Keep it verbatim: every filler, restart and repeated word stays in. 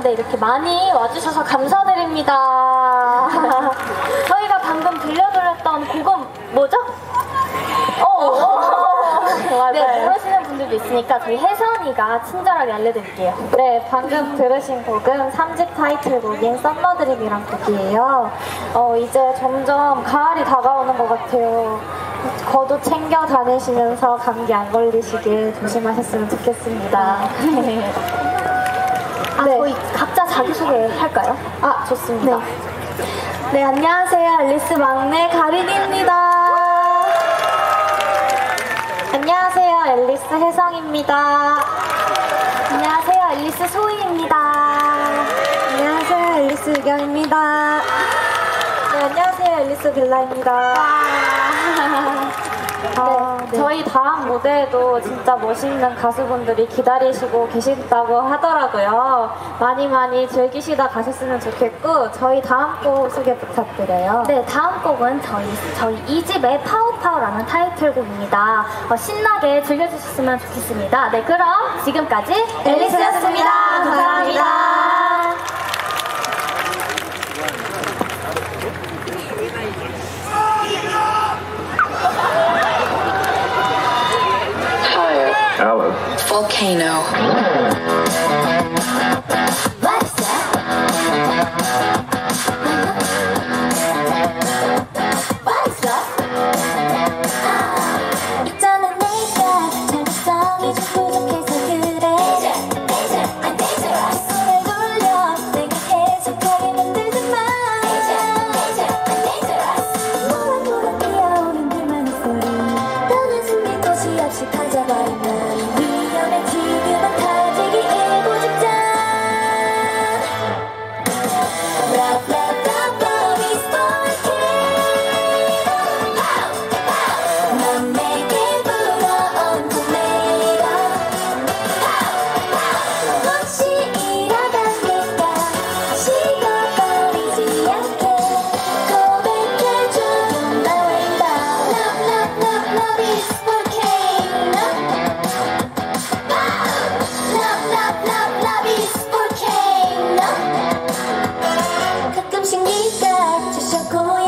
네, 이렇게 많이 와주셔서 감사드립니다. 저희가 방금 들려드렸던 곡은 뭐죠? 어, 네, 모르시는 분들도 있으니까 저희 혜선이가 친절하게 알려드릴게요. 네, 방금 들으신 곡은 삼 집 타이틀곡인 썸머드림이란 곡이에요. 어, 이제 점점 가을이 다가오는 것 같아요. 겉옷 챙겨 다니시면서 감기 안 걸리시길 조심하셨으면 좋겠습니다. 아, 네. 저희 각자 자기소개 할까요? 아, 좋습니다. 네, 네, 안녕하세요. 앨리스 막내 가린입니다. 안녕하세요. 앨리스 혜성입니다. 안녕하세요. 앨리스 소희입니다. 안녕하세요. 앨리스 유경입니다. 네, 안녕하세요. 앨리스 벨라입니다. 아, 네, 네. 저희 다음 무대에도 진짜 멋있는 가수분들이 기다리시고 계신다고 하더라고요. 많이 많이 즐기시다 가셨으면 좋겠고, 저희 다음 곡 소개 부탁드려요. 네, 다음 곡은 저희 저희 이 집의 파워파워라는 타이틀곡입니다. 어, 신나게 즐겨주셨으면 좋겠습니다. 네, 그럼 지금까지 앨리스였습니다. 감사합니다. Hello. Volcano. What's that? What's that? 있잖아 내가 참을성이 좀 부족해서 그래. I'm dangerous. 손을 돌려 내가 계속하게 만들지 마. I'm dangerous. 모락모락 뛰어오는 둘만의 소리. 떠난 숨길 곳이 없이 가져버리면 위험해. 지금은 터지기 일보 직전. Love, love, love, love is volcano. 넌 내게 불어온 토네이도. 혹시 이러다니까 식어버리지 않게 고백해줘. You're my rainbow. Love, love, love, love is volcano. Love, love, love, love is volcano. 가끔씩 네가 주셔 고요.